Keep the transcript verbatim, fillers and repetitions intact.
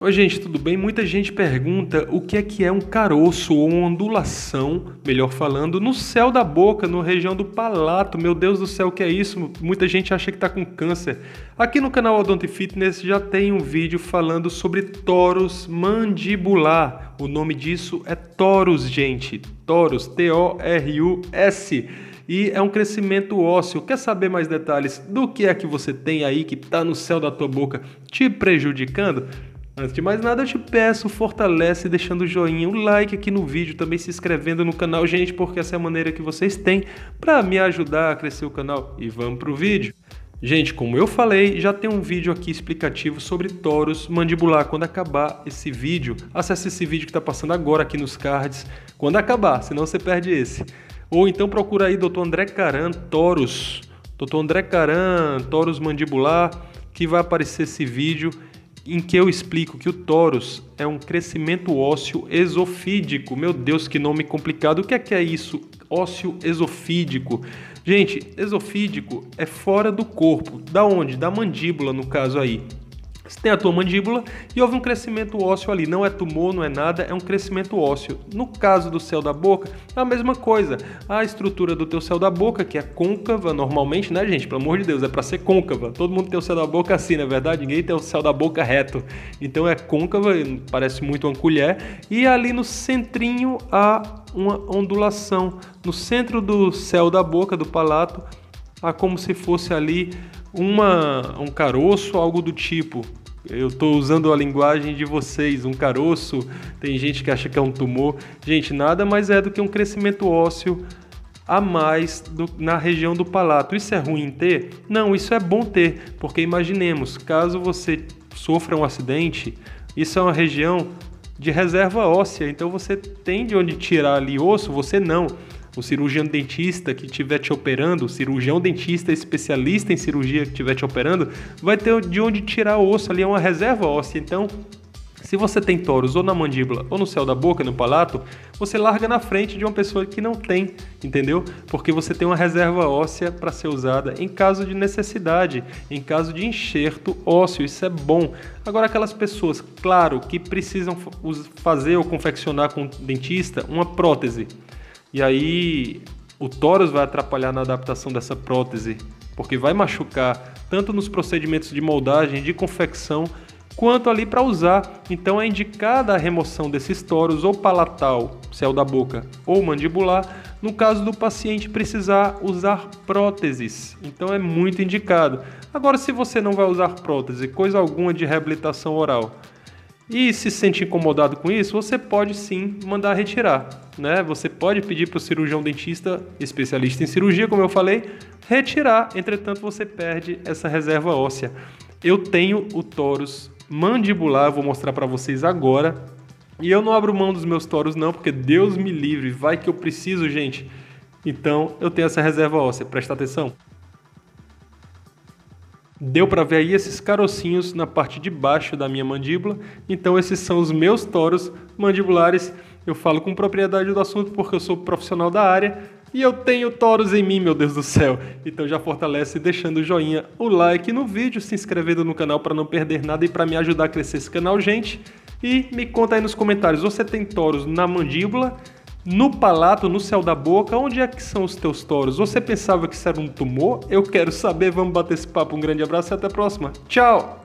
Oi gente, tudo bem? Muita gente pergunta o que é que é um caroço ou uma ondulação, melhor falando, no céu da boca, na região do palato. Meu Deus do céu, o que é isso? Muita gente acha que está com câncer. Aqui no canal Odonto Fitness já tem um vídeo falando sobre torus mandibular. O nome disso é torus, gente. Torus, T O R U S. E é um crescimento ósseo. Quer saber mais detalhes do que é que você tem aí que está no céu da tua boca te prejudicando? Antes de mais nada, eu te peço, fortalece deixando o joinha, o like aqui no vídeo, também se inscrevendo no canal, gente, porque essa é a maneira que vocês têm para me ajudar a crescer o canal. E vamos pro vídeo. Gente, como eu falei, já tem um vídeo aqui explicativo sobre torus mandibular. Quando acabar esse vídeo, acesse esse vídeo que está passando agora aqui nos cards, quando acabar, senão você perde esse. Ou então procura aí doutor André Caran, torus, doutor André Caran, torus mandibular, que vai aparecer esse vídeo em que eu explico que o torus é um crescimento ósseo esofídico. Meu Deus, que nome complicado. O que é que é isso? Ósseo esofídico. Gente, esofídico é fora do corpo. Da onde? Da mandíbula, no caso aí. Você tem a tua mandíbula e houve um crescimento ósseo ali. Não é tumor, não é nada, é um crescimento ósseo. No caso do céu da boca, é a mesma coisa. A estrutura do teu céu da boca, que é côncava normalmente, né, gente? Pelo amor de Deus, é para ser côncava. Todo mundo tem o céu da boca assim, na verdade? Ninguém tem o céu da boca reto. Então é côncava, parece muito uma colher. E ali no centrinho há uma ondulação. No centro do céu da boca, do palato, há como se fosse ali uma, um caroço, algo do tipo. Eu estou usando a linguagem de vocês, um caroço. Tem gente que acha que é um tumor. Gente, nada mais é do que um crescimento ósseo a mais do, na região do palato. Isso é ruim ter? Não, isso é bom ter, porque imaginemos, caso você sofra um acidente, isso é uma região de reserva óssea, então você tem de onde tirar ali osso, você não. O cirurgião dentista que estiver te operando, o cirurgião dentista especialista em cirurgia que estiver te operando, vai ter de onde tirar o osso, ali é uma reserva óssea. Então, se você tem torus ou na mandíbula ou no céu da boca, no palato, você larga na frente de uma pessoa que não tem, entendeu? Porque você tem uma reserva óssea para ser usada em caso de necessidade, em caso de enxerto ósseo, isso é bom. Agora, aquelas pessoas, claro, que precisam fazer ou confeccionar com o dentista uma prótese, e aí o torus vai atrapalhar na adaptação dessa prótese, porque vai machucar tanto nos procedimentos de moldagem, de confecção, quanto ali para usar. Então é indicada a remoção desses torus ou palatal, céu da boca, ou mandibular, no caso do paciente precisar usar próteses. Então é muito indicado. Agora, se você não vai usar prótese, coisa alguma de reabilitação oral, e se sente incomodado com isso, você pode sim mandar retirar, né? Você pode pedir para o cirurgião dentista, especialista em cirurgia, como eu falei, retirar. Entretanto, você perde essa reserva óssea. Eu tenho o torus mandibular, vou mostrar para vocês agora. E eu não abro mão dos meus torus não, porque Deus me livre, vai que eu preciso, gente. Então, eu tenho essa reserva óssea, presta atenção. Deu para ver aí esses carocinhos na parte de baixo da minha mandíbula. Então esses são os meus torus mandibulares. Eu falo com propriedade do assunto porque eu sou profissional da área e eu tenho torus em mim, meu Deus do céu. Então já fortalece deixando o joinha, o like no vídeo, se inscrevendo no canal para não perder nada e para me ajudar a crescer esse canal, gente. E me conta aí nos comentários, você tem torus na mandíbula, no palato, no céu da boca? Onde é que são os teus torus? Você pensava que isso era um tumor? Eu quero saber, vamos bater esse papo. Um grande abraço e até a próxima. Tchau!